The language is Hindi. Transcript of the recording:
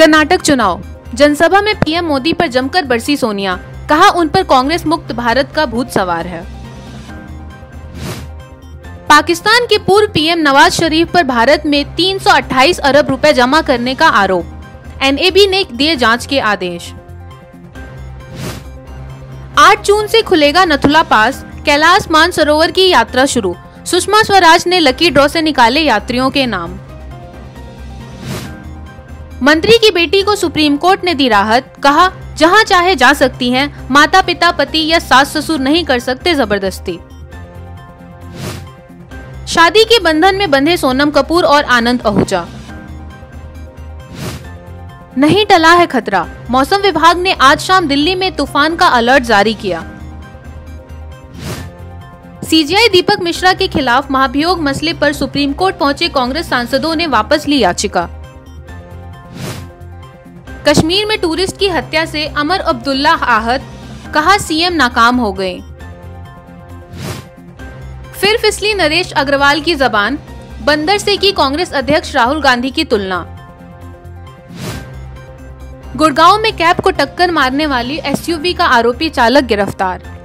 कर्नाटक चुनाव, जनसभा में पीएम मोदी पर जमकर बरसी सोनिया, कहा उन पर कांग्रेस मुक्त भारत का भूत सवार है। पाकिस्तान के पूर्व पीएम नवाज शरीफ पर भारत में 328 अरब रुपए जमा करने का आरोप, एनएबी ने दिए जांच के आदेश। 8 जून से खुलेगा नथुला पास, कैलाश मानसरोवर की यात्रा शुरू, सुषमा स्वराज ने लकी ड्रॉ से निकाले यात्रियों के नाम। मंत्री की बेटी को सुप्रीम कोर्ट ने दी राहत, कहा जहां चाहे जा सकती हैं, माता पिता पति या सास ससुर नहीं कर सकते जबरदस्ती। शादी के बंधन में बंधे सोनम कपूर और आनंद आहूजा, नहीं टला है खतरा, मौसम विभाग ने आज शाम दिल्ली में तूफान का अलर्ट जारी किया। सीजेआई दीपक मिश्रा के खिलाफ महाभियोग मसले पर सुप्रीम कोर्ट पहुंचे कांग्रेस सांसदों ने वापस ली याचिका। कश्मीर में टूरिस्ट की हत्या से अमर अब्दुल्ला आहत, कहा सीएम नाकाम हो गए। फिर फिसली नरेश अग्रवाल की जबान, बंदर से की कांग्रेस अध्यक्ष राहुल गांधी की तुलना। गुड़गांव में कैब को टक्कर मारने वाली एसयूवी का आरोपी चालक गिरफ्तार।